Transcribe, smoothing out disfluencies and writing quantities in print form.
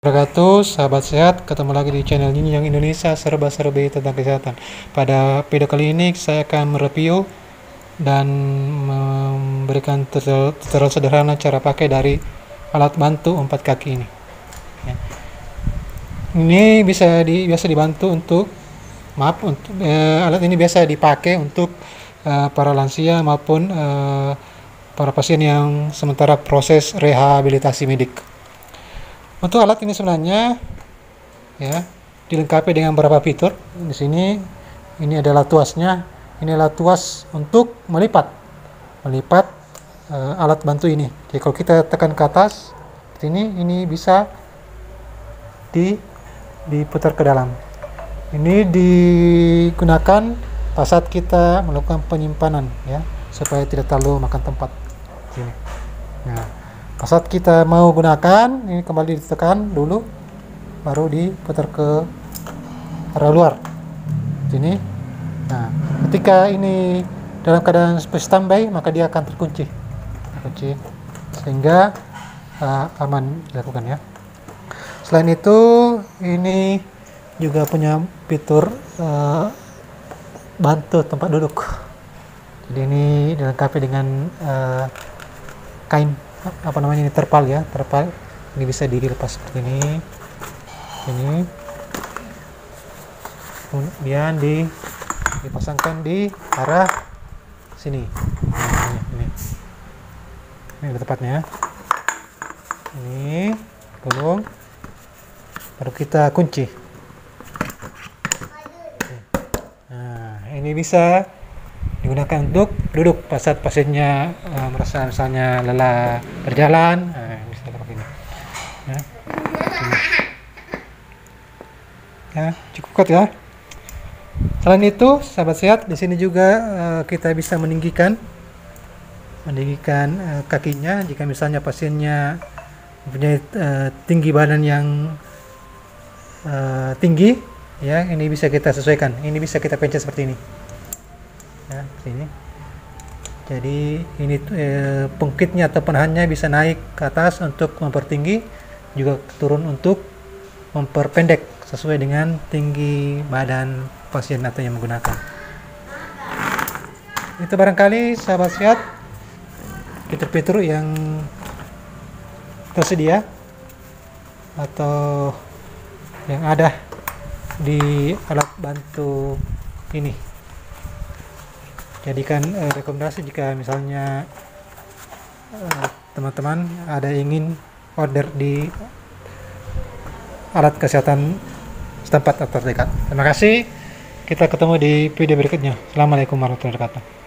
Wabarakatuh, sahabat sehat, ketemu lagi di channel Nyinyang Indonesia serba-serbi tentang kesehatan. Pada video kali ini saya akan mereview dan memberikan tutorial sederhana cara pakai dari alat bantu 4 kaki ini. Ya. Ini biasa dibantu untuk alat ini biasa dipakai untuk para lansia maupun para pasien yang sementara proses rehabilitasi medik. Untuk alat ini sebenarnya ya dilengkapi dengan beberapa fitur. Di sini ini adalah tuasnya. Ini adalah tuas untuk melipat alat bantu ini. Jadi kalau kita tekan ke atas seperti ini bisa diputar ke dalam. Ini digunakan pada saat kita melakukan penyimpanan ya, supaya tidak terlalu makan tempat. Sini. Nah, pada saat kita mau gunakan, ini kembali ditekan dulu, baru diputar ke arah luar. Sini. Nah, ketika ini dalam keadaan standby, maka dia akan terkunci, sehingga aman dilakukan ya. Selain itu, ini juga punya fitur bantu tempat duduk. Jadi ini dilengkapi dengan kain ini terpal ya, ini bisa dilepas seperti ini, kemudian dipasangkan di arah sini. Ini tepatnya. Ini gulung, baru kita kunci. Nah, ini bisa digunakan untuk duduk pada saat pasiennya merasa misalnya lelah berjalan, bisa seperti ini. Ya, cukup kuat ya. Selain itu, sahabat sehat, di sini juga kita bisa meninggikan kakinya jika misalnya pasiennya mempunyai tinggi badan yang tinggi, ya ini bisa kita sesuaikan. Ini bisa kita pencet seperti ini. Ya, seperti ini. Jadi ini pungkitnya atau penahannya bisa naik ke atas untuk mempertinggi, juga turun untuk memperpendek sesuai dengan tinggi badan pasien atau yang menggunakan. Itu barangkali sahabat sehat fitur-fitur yang tersedia atau yang ada di alat bantu ini. Jadikan rekomendasi jika misalnya teman-teman ada ingin order di alat kesehatan setempat atau terdekat. Terima kasih. Kita ketemu di video berikutnya. Assalamualaikum warahmatullahi wabarakatuh.